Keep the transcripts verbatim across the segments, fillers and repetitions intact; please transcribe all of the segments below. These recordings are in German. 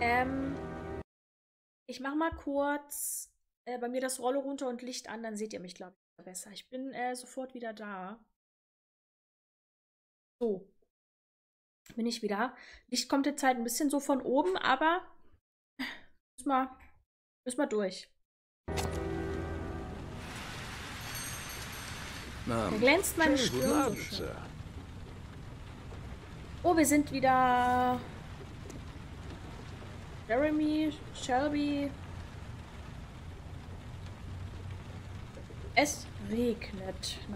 Ähm, ich mache mal kurz äh, bei mir das Rolle runter und Licht an, dann seht ihr mich, glaube ich, besser. Ich bin äh, sofort wieder da. So, bin ich wieder. Licht kommt jetzt halt ein bisschen so von oben, aber müssen wir, müssen wir durch. Da glänzt meine Schönen guten Stirn so Abend, schön. Sir. Oh, wir sind wieder. Jeremy, Shelby. Es regnet. Na.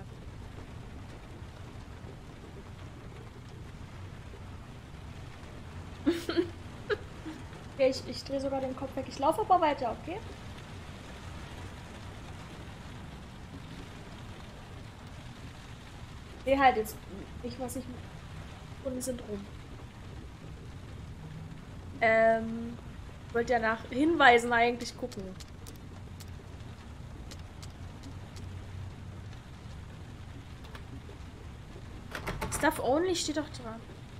Okay, ich, ich drehe sogar den Kopf weg. Ich laufe aber weiter, okay? Ich sehe halt jetzt nicht, was ich. Kunden sind rum. Ähm. Ich wollte ja nach Hinweisen eigentlich gucken. Stuff only steht doch dran.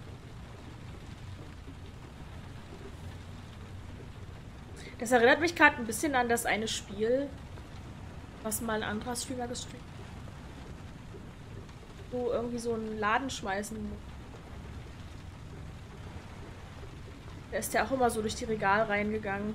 Das erinnert mich gerade ein bisschen an das eine Spiel, was mal ein anderer Streamer gestreamt hat. Wo irgendwie so einen Laden schmeißen muss. Da ist ja auch immer so durch die Regale reingegangen.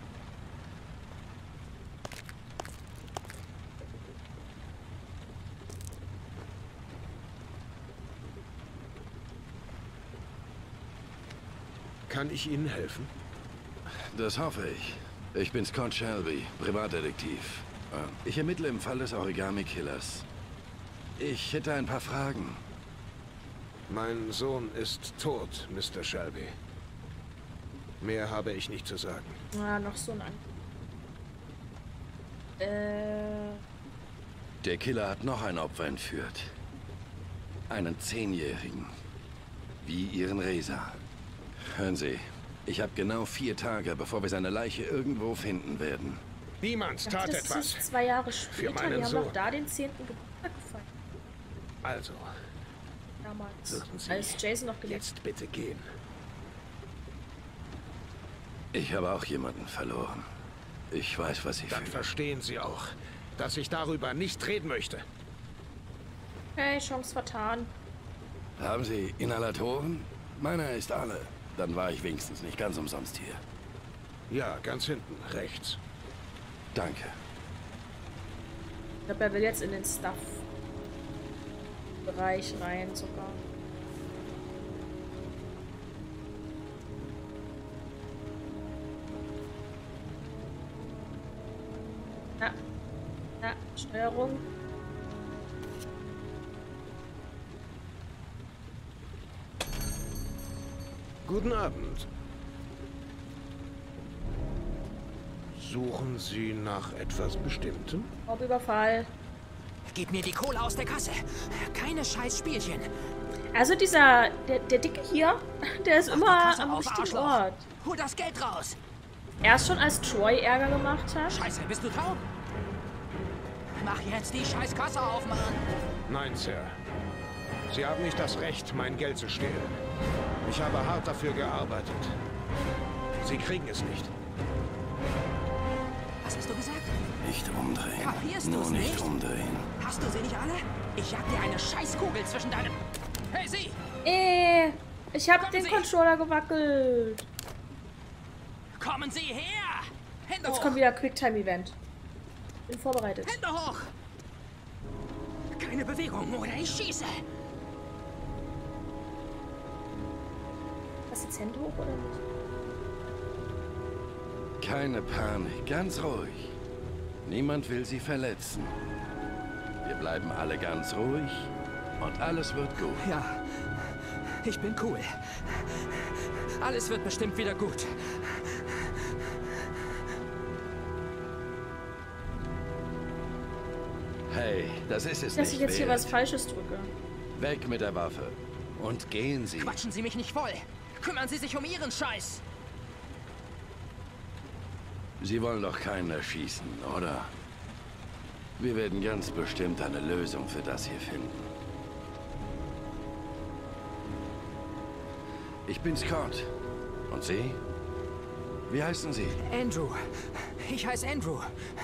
Kann ich Ihnen helfen? Das hoffe ich. Ich bin Scott Shelby, Privatdetektiv. Ich ermittle im Fall des Origami-Killers. Ich hätte ein paar Fragen. Mein Sohn ist tot, Mister Shelby. Mehr habe ich nicht zu sagen. Ah, noch so ein An Äh. Der Killer hat noch ein Opfer entführt. Einen Zehnjährigen. Wie Ihren Reza. Hören Sie, ich habe genau vier Tage, bevor wir seine Leiche irgendwo finden werden. Niemand Ich tat dachte, das etwas. ist zwei Jahre Für später. meinen Wir haben Sohn. doch da den zehnten Geburtstag gefeiert. Also, Damals. würden Sie Als Jason noch gelebt hat. jetzt bitte gehen. Ich habe auch jemanden verloren. Ich weiß, was ich Dann fühle. verstehen Sie auch, dass ich darüber nicht reden möchte. Hey, Chance vertan. Haben Sie Inhalatoren? Meiner ist alle. Dann war ich wenigstens nicht ganz umsonst hier. Ja, ganz hinten, rechts. Danke. Ich glaube, er will jetzt in den Stuff-Bereich rein sogar. Ja. Ja, Steuerung. Guten Abend. Suchen Sie nach etwas Bestimmtem? Raubüberfall. Gib mir die Kohle aus der Kasse. Keine scheiß Spielchen. Also dieser, der, der Dicke hier, der ist Mach die immer Kasse am auf, richtigen Arschloch. Ort. Hol das Geld raus. Erst schon als Troy Ärger gemacht hat. Scheiße, bist du taub? Mach jetzt die scheiß Kasse auf, Mann. Nein, Sir. Sie haben nicht das Recht, mein Geld zu stehlen. Ich habe hart dafür gearbeitet. Sie kriegen es nicht. Was hast du gesagt? Nicht umdrehen. Kapierst Nur du's nicht nicht? umdrehen. Hast du sie nicht alle? Ich jag dir eine Scheißkugel zwischen deinem... Hey, sie! Äh, ich habe Kommen den Sie. Controller gewackelt. Kommen Sie her! Hände Jetzt hoch! kommt wieder Quicktime-Event. Bin vorbereitet. Hände hoch! Keine Bewegung oder ich schieße! Was jetzt Hände hoch oder nicht? Keine Panik, ganz ruhig. Niemand will Sie verletzen. Wir bleiben alle ganz ruhig und alles wird gut. Ja, ich bin cool. Alles wird bestimmt wieder gut. Hey, das ist es Dass ich nicht jetzt hier wert. was Falsches drücke. Weg mit der Waffe. Und gehen Sie. Quatschen Sie mich nicht voll. Kümmern Sie sich um Ihren Scheiß. Sie wollen doch keinen erschießen, oder? Wir werden ganz bestimmt eine Lösung für das hier finden. Ich bin Scott. Und Sie? Wie heißen Sie? Andrew. Ich heiße Andrew.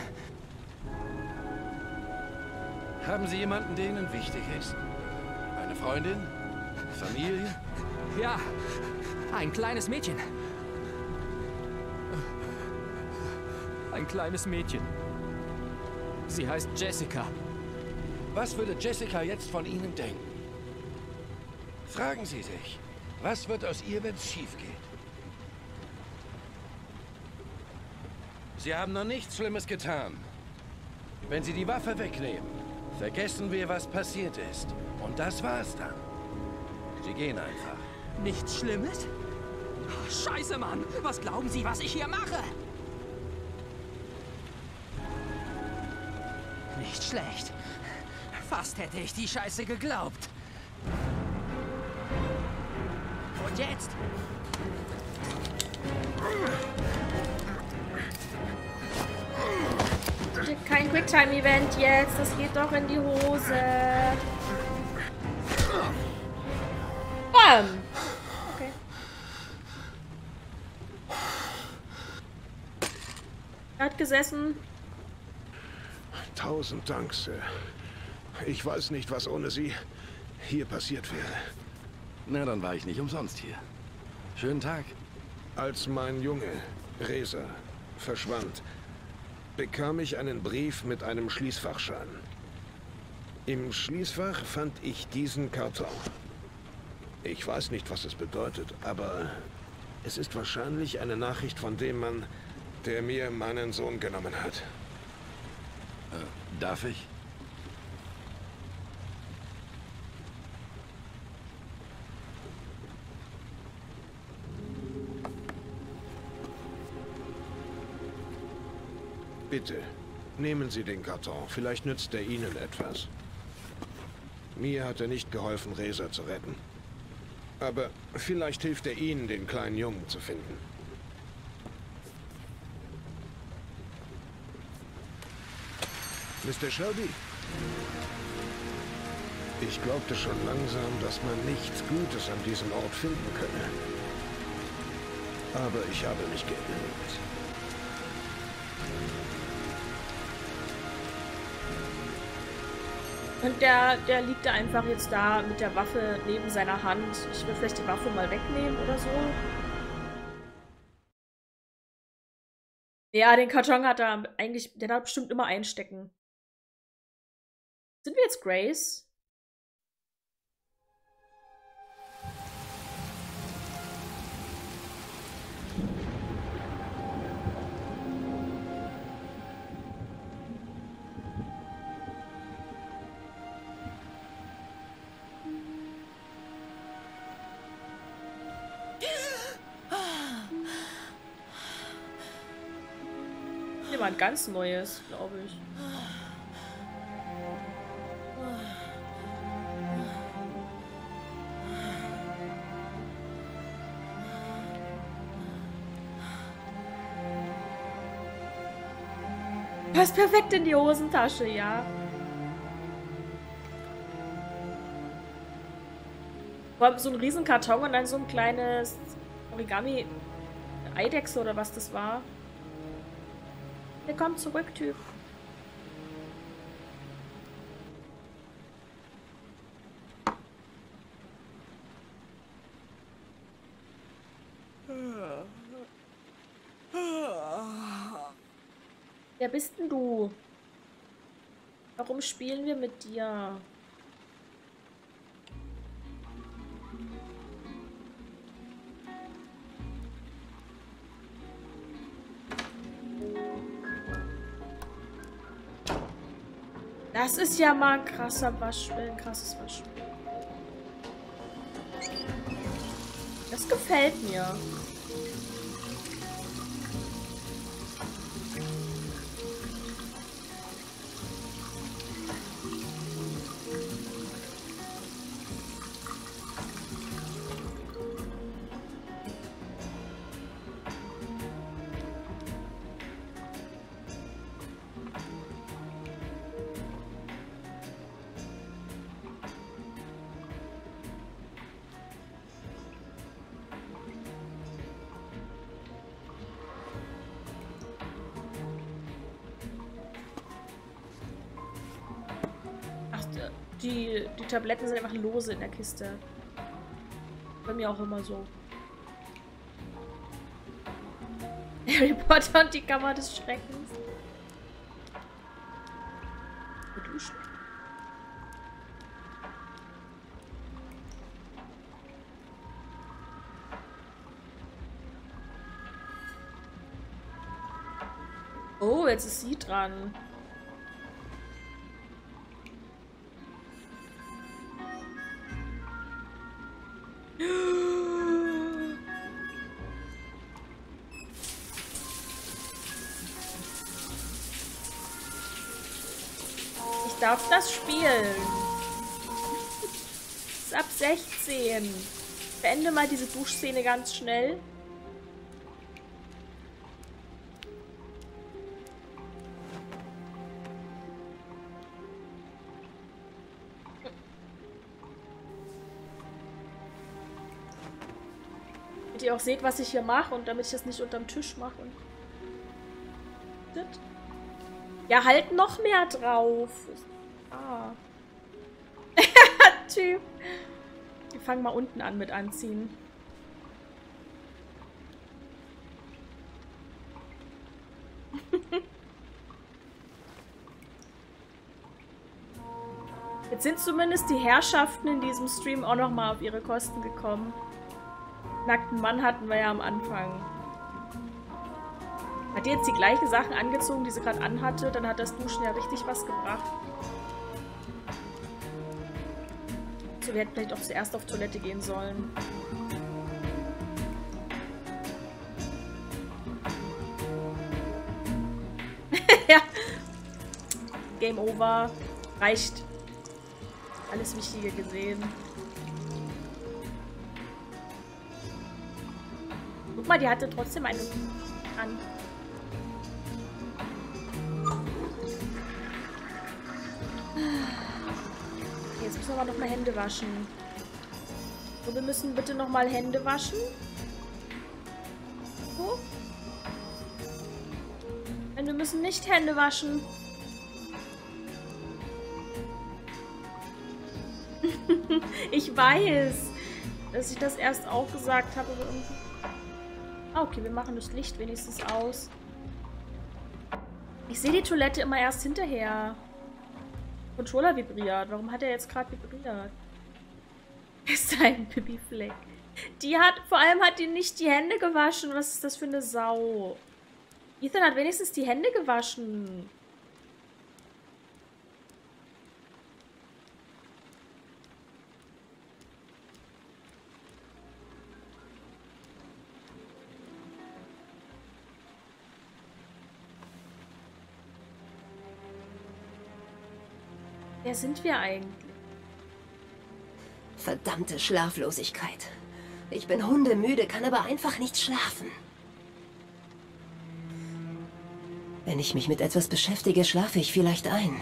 Haben Sie jemanden, der Ihnen wichtig ist? Eine Freundin? Familie? Ja, ein kleines Mädchen. Ein kleines Mädchen. Sie heißt Jessica. Was würde Jessica jetzt von Ihnen denken? Fragen Sie sich, was wird aus ihr, wenn es schief geht? Sie haben noch nichts Schlimmes getan. Wenn Sie die Waffe wegnehmen, vergessen wir, was passiert ist. Und das war's dann. Sie gehen einfach. Nichts Schlimmes? Oh, Scheiße, Mann! Was glauben Sie, was ich hier mache? Nicht schlecht. Fast hätte ich die Scheiße geglaubt. Und jetzt? Kein Quicktime-Event jetzt. Das geht doch in die Hose. Bam! Okay. Er hat gesessen. Tausend Dank, Sir. Ich weiß nicht, was ohne Sie hier passiert wäre. Na, dann war ich nicht umsonst hier. Schönen Tag. Als mein Junge, Reza, verschwand, bekam ich einen Brief mit einem Schließfachschein. Im Schließfach fand ich diesen Karton. Ich weiß nicht, was es bedeutet, aber es ist wahrscheinlich eine Nachricht von dem Mann, der mir meinen Sohn genommen hat. Äh, darf ich? Bitte, nehmen Sie den Karton. Vielleicht nützt er Ihnen etwas. Mir hat er nicht geholfen, Reza zu retten. Aber vielleicht hilft er Ihnen, den kleinen Jungen zu finden. Mister Shelby? Ich glaubte schon langsam, dass man nichts Gutes an diesem Ort finden könne. Aber ich habe mich geirrt. Und der, der liegt da einfach jetzt da mit der Waffe neben seiner Hand. Ich will vielleicht die Waffe mal wegnehmen oder so. Ja, den Karton hat er eigentlich, der darf bestimmt immer einstecken. Sind wir jetzt Grace? Ein ganz neues, glaube ich. Passt perfekt in die Hosentasche, ja. Vor allem so ein riesen Karton und dann so ein kleines Origami Eidechse oder was das war. Willkommen zurück, Typ. Wer bist denn du? Warum spielen wir mit dir? Das ist ja mal ein krasser Waschspiel, ein krasses Waschspiel. Das gefällt mir. Die, die Tabletten sind einfach lose in der Kiste. Bei mir auch immer so. Harry Potter und die Kammer des Schreckens. Duschen. Oh, jetzt ist sie dran. Ich darf das spielen. Ist ab sechzehn. Beende mal diese Duschszene ganz schnell. Damit ihr auch seht, was ich hier mache und damit ich das nicht unterm Tisch mache. Und ja, halt noch mehr drauf. Ah. Typ. Wir fangen mal unten an mit anziehen. Jetzt sind zumindest die Herrschaften in diesem Stream auch noch mal auf ihre Kosten gekommen. Nackten Mann hatten wir ja am Anfang. Hat die jetzt die gleichen Sachen angezogen, die sie gerade anhatte, dann hat das Duschen ja richtig was gebracht. So, wir hätten vielleicht auch zuerst auf Toilette gehen sollen. Ja. Game over. Reicht. Alles Wichtige gesehen. Guck mal, die hatte trotzdem eine an. Jetzt müssen wir aber noch mal Hände waschen. So, wir müssen bitte noch mal Hände waschen. So. Denn wir müssen nicht Hände waschen. Ich weiß, dass ich das erst auch gesagt habe, aber irgendwie... Ah, okay, wir machen das Licht wenigstens aus. Ich sehe die Toilette immer erst hinterher. Controller vibriert. Warum hat er jetzt gerade vibriert? Ist ein Pipi-Fleck. Die hat, vor allem hat die nicht die Hände gewaschen. Was ist das für eine Sau? Ethan hat wenigstens die Hände gewaschen. Wer sind wir eigentlich? Verdammte Schlaflosigkeit. Ich bin hundemüde, kann aber einfach nicht schlafen. Wenn ich mich mit etwas beschäftige, schlafe ich vielleicht ein.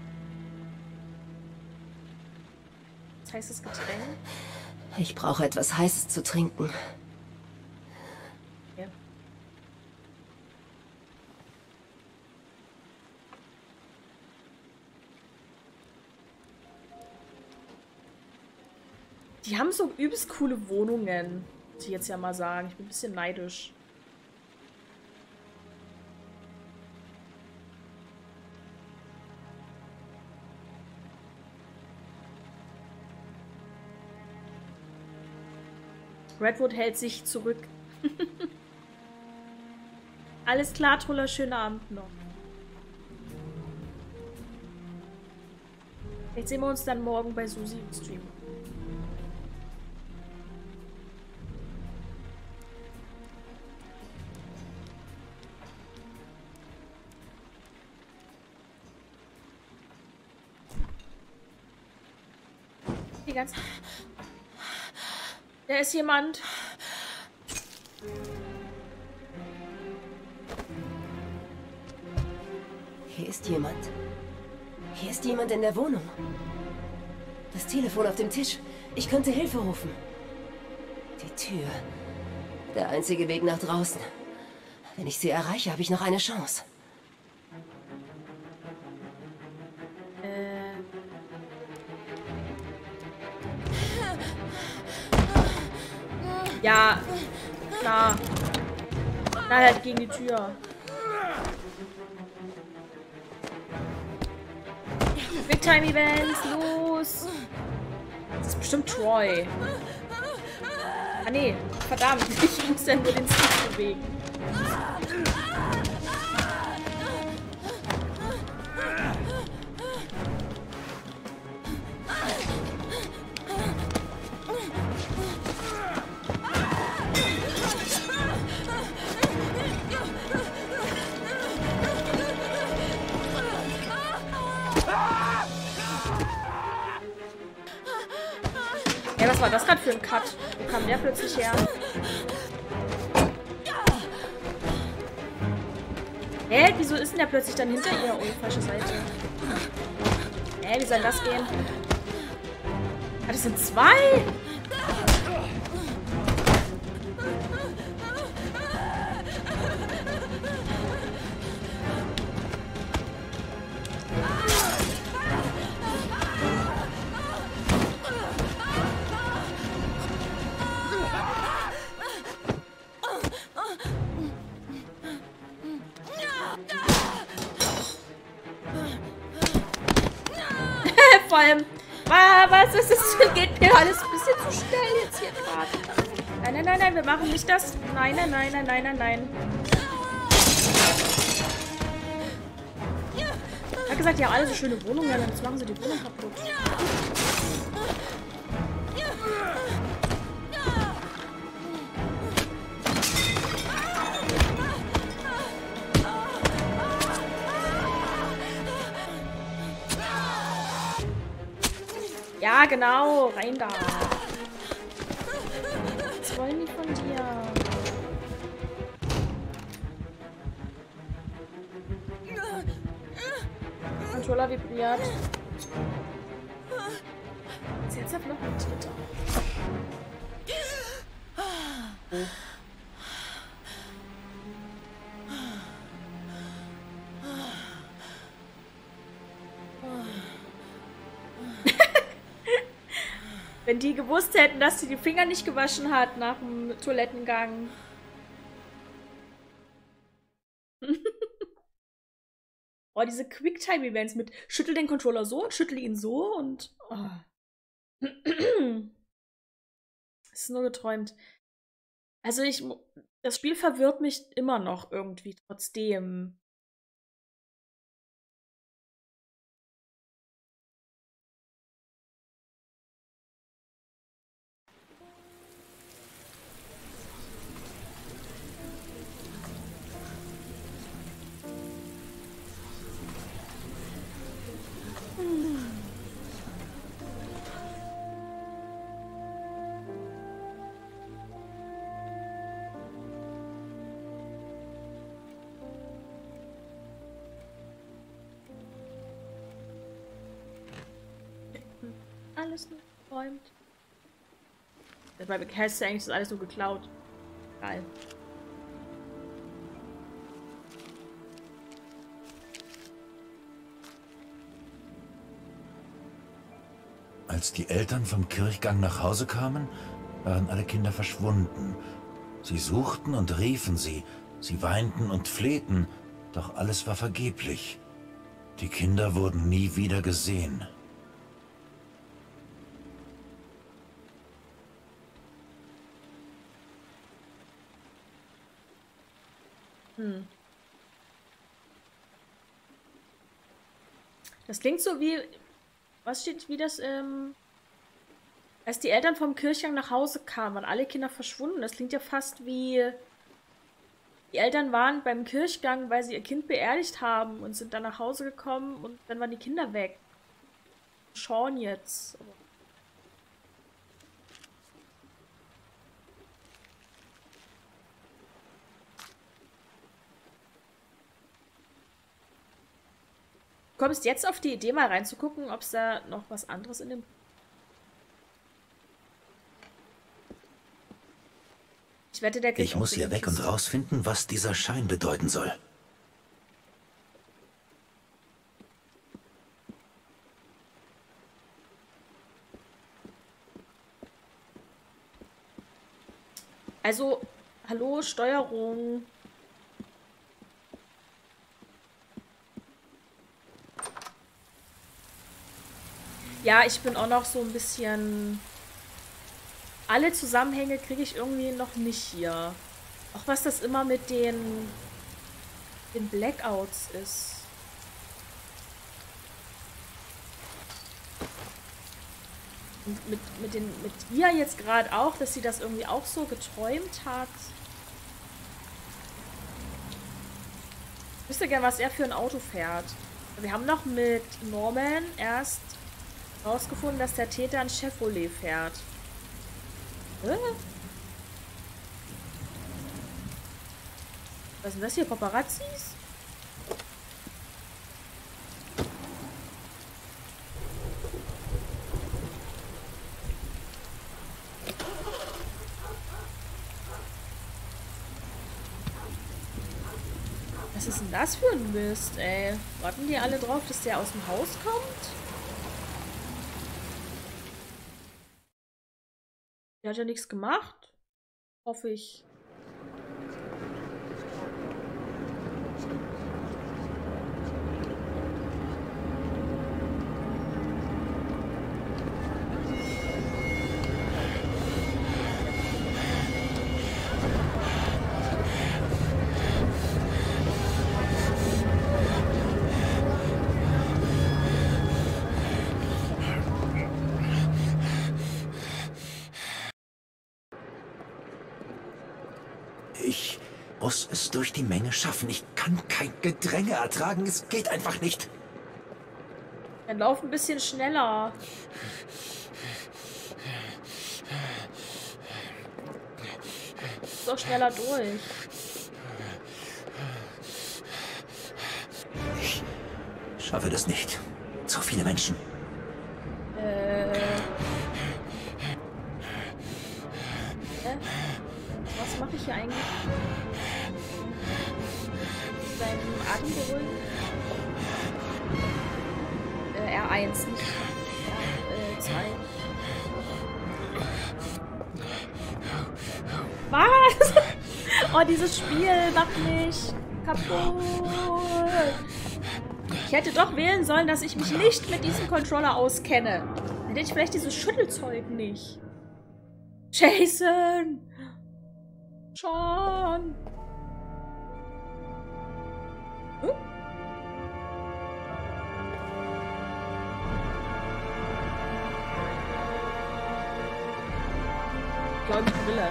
Was heißt das Getränk? Ich brauche etwas Heißes zu trinken. Ja. Die haben so übelst coole Wohnungen, muss ich jetzt ja mal sagen. Ich bin ein bisschen neidisch. Redwood hält sich zurück. Alles klar, Truller, schönen Abend noch. Jetzt sehen wir uns dann morgen bei Susi im Stream. Die ganze... Da ist jemand. Hier ist jemand. Hier ist jemand in der Wohnung. Das Telefon auf dem Tisch. Ich könnte Hilfe rufen. Die Tür. Der einzige Weg nach draußen. Wenn ich sie erreiche, habe ich noch eine Chance. Ja, klar. Knall halt gegen die Tür. Big Time Events, los! Das ist bestimmt Troy. Ah nee, verdammt, ich muss ja nur den Stick bewegen. Ey, was war das gerade für ein Cut? Wo kam der plötzlich her? Hä? Wieso ist denn der plötzlich dann hinter ihr? Oh, falsche Seite. Hä, wie soll das gehen? Ah, das sind zwei? Vor allem, was ist das? Geht mir alles ein bisschen zu schnell jetzt hier gerade. Nein, nein, nein, nein, wir machen nicht das. Nein, nein, nein, nein, nein, nein, nein. Ich hab gesagt, ja, alle so schöne Wohnungen, ja, jetzt machen sie die Wohnung kaputt. Ja, genau. Rein da. Was wollen die von dir? Controller vibriert. Ist jetzt noch ein Dritter. Wenn die gewusst hätten, dass sie die Finger nicht gewaschen hat nach dem Toilettengang. Oh, diese Quicktime-Events mit schüttel den Controller so und schüttel ihn so und... Oh. Es ist nur geträumt. Also ich... Das Spiel verwirrt mich immer noch irgendwie trotzdem. Alles nur geträumt. Dabei heißt ja eigentlich, das ist alles nur geklaut. Geil. Als die Eltern vom Kirchgang nach Hause kamen, waren alle Kinder verschwunden. Sie suchten und riefen sie, sie weinten und flehten, doch alles war vergeblich. Die Kinder wurden nie wieder gesehen. Hm. Das klingt so wie... Was steht, wie das, ähm... Als die Eltern vom Kirchgang nach Hause kamen, waren alle Kinder verschwunden. Das klingt ja fast wie... Die Eltern waren beim Kirchgang, weil sie ihr Kind beerdigt haben und sind dann nach Hause gekommen und dann waren die Kinder weg. Sean jetzt. Aber du kommst jetzt auf die Idee, mal reinzugucken, ob es da noch was anderes in dem... Ich wette, der kriegt Ich muss hier weg und rausfinden, was dieser Schein bedeuten soll. Also, hallo, Steuerung. Ja, ich bin auch noch so ein bisschen... Alle Zusammenhänge kriege ich irgendwie noch nicht hier. Auch was das immer mit den, den Blackouts ist. Und mit, mit, den, mit ihr jetzt gerade auch, dass sie das irgendwie auch so geträumt hat. Ich wüsste gern, was er für ein Auto fährt. Wir haben noch mit Norman erst rausgefunden, dass der Täter ein Chevrolet fährt. Äh? Was sind das hier? Paparazzis? Was ist denn das für ein Mist, ey? Warten die alle drauf, dass der aus dem Haus kommt? Der hat ja nichts gemacht. Hoffe ich. Ich muss es durch die Menge schaffen. Ich kann kein Gedränge ertragen. Es geht einfach nicht. Dann lauf ein bisschen schneller. Ist doch schneller durch. Ich schaffe das nicht. Zu viele Menschen. Äh. Hä? Was mache ich hier eigentlich? Seinen Atem beruhigen? Äh, R eins, nicht R zwei. Was? Oh, dieses Spiel macht mich kaputt. Ich hätte doch wählen sollen, dass ich mich nicht mit diesem Controller auskenne. Dann hätte ich vielleicht dieses Schüttelzeug nicht. Jason! Schon! Hm? Ich glaube, ich Brille.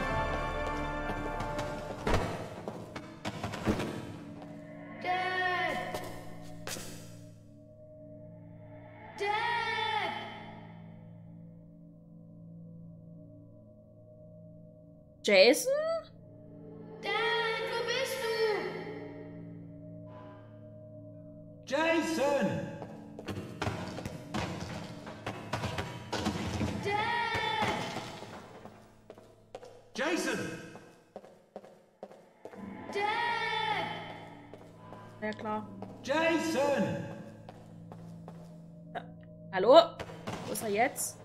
Jason? Dad, wo bist du? Jason! Dad! Jason! Dad! Ja, klar. Jason! Ja. Hallo? Wo ist er jetzt?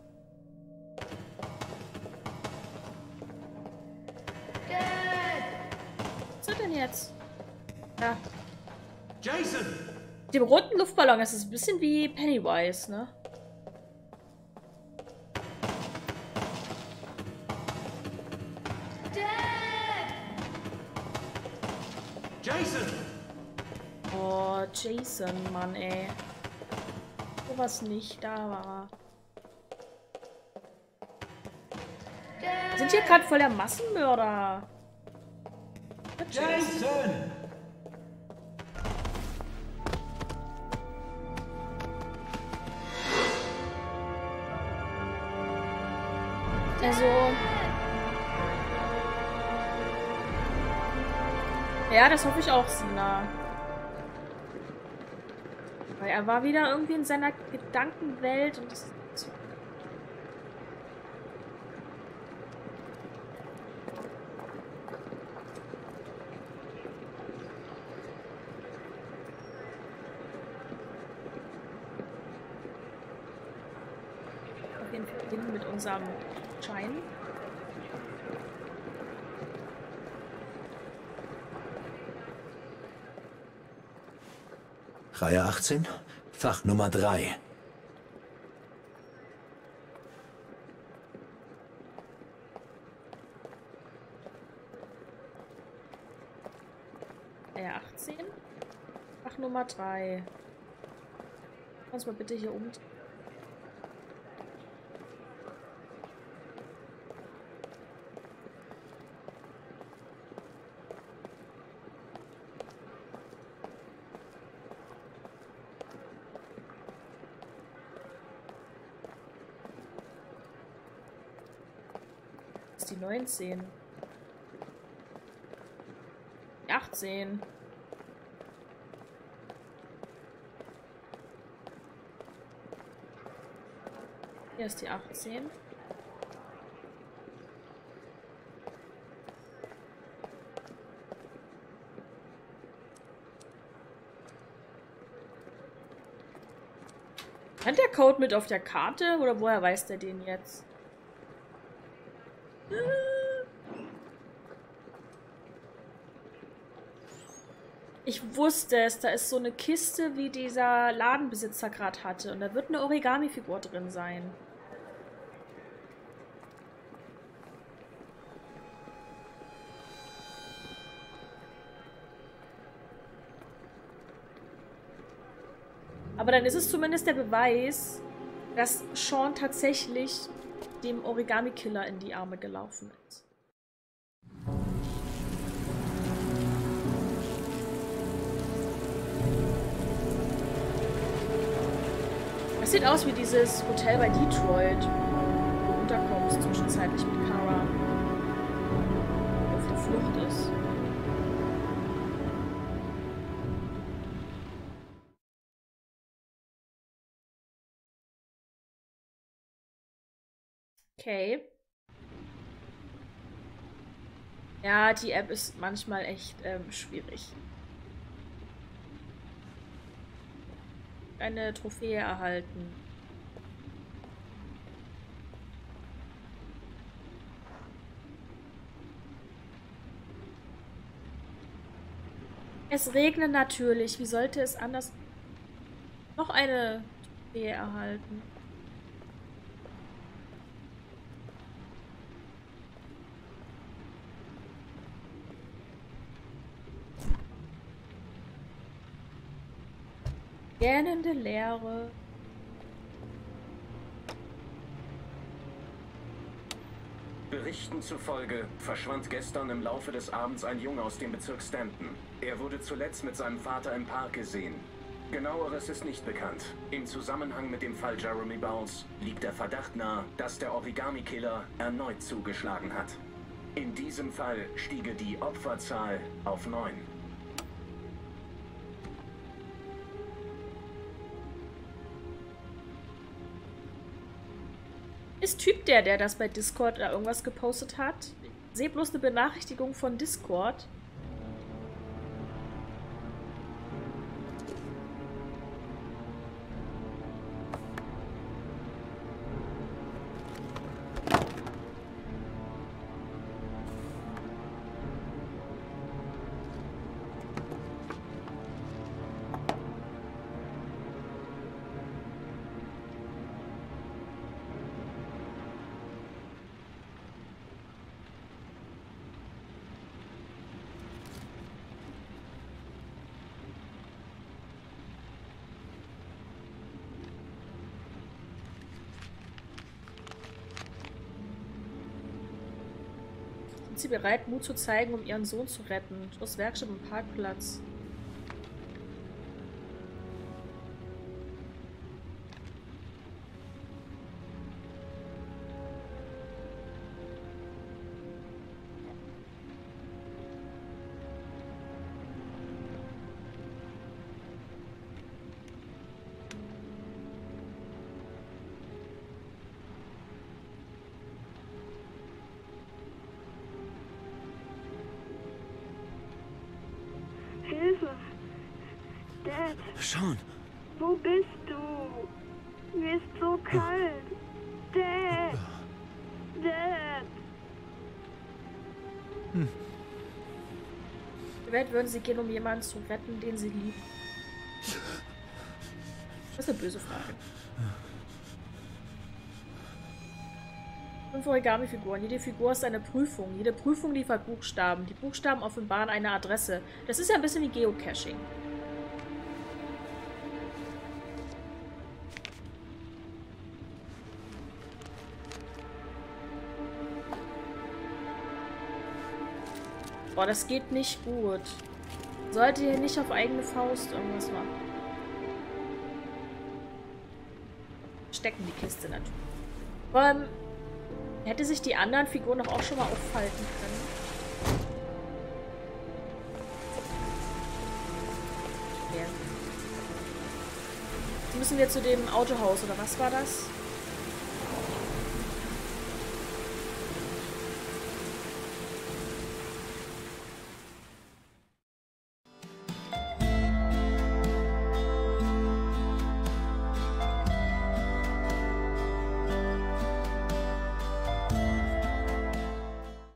Was ist er denn jetzt? Ja. Jason! Dem roten Luftballon, das ist ein bisschen wie Pennywise, ne? Jason! Oh, Jason, Mann, ey. Sowas nicht, da war er. Wir sind hier gerade voll der Massenmörder. Jason! Also. Ja, das hoffe ich auch, Sina. Weil er war wieder irgendwie in seiner Gedankenwelt und das ist so. Auf jeden Fall beginnen mit unserem Schein. Reihe achtzehn, Fach Nummer drei. Reihe achtzehn, Fach Nummer drei. Kannst du mal bitte hier um. Die neunzehn. Die achtzehn. Hier ist die achtzehn. Hat der Code mit auf der Karte oder woher weiß der den jetzt? Ich wusste es, da ist so eine Kiste, wie dieser Ladenbesitzer gerade hatte. Und da wird eine Origami-Figur drin sein. Aber dann ist es zumindest der Beweis, dass Sean tatsächlich dem Origami-Killer in die Arme gelaufen ist. Das sieht aus wie dieses Hotel bei Detroit, wo du unterkommst zwischenzeitlich mit Kara, die auf der Flucht ist. Okay. Ja, die App ist manchmal echt ähm, schwierig. Eine Trophäe erhalten. Es regnet natürlich. Wie sollte es anders noch eine Trophäe erhalten? Gähnende Leere. Berichten zufolge verschwand gestern im Laufe des Abends ein Junge aus dem Bezirk Stanton. Er wurde zuletzt mit seinem Vater im Park gesehen. Genaueres ist nicht bekannt. Im Zusammenhang mit dem Fall Jeremy Bowles liegt der Verdacht nahe, dass der Origami-Killer erneut zugeschlagen hat. In diesem Fall stiege die Opferzahl auf neun. Ist Typ der, der das bei Discord oder irgendwas gepostet hat? Ich sehe bloß eine Benachrichtigung von Discord. Sind sie bereit, Mut zu zeigen, um ihren Sohn zu retten? Schloss Werkstatt am Parkplatz. Hilfe! Dad! Sean! Wo bist du? Mir ist so kalt! Dad! Dad! Hm. Die Welt würden sie gehen, um jemanden zu retten, den sie lieben. Das ist eine böse Frage. Fünf Origami-Figuren. Jede Figur ist eine Prüfung. Jede Prüfung liefert Buchstaben. Die Buchstaben offenbaren eine Adresse. Das ist ja ein bisschen wie Geocaching. Boah, das geht nicht gut. Sollte hier nicht auf eigene Faust irgendwas machen. Stecken die Kiste natürlich. Vor allem hätte sich die anderen Figuren doch auch schon mal auffalten können. Ja. Jetzt müssen wir zu dem Autohaus, oder was war das?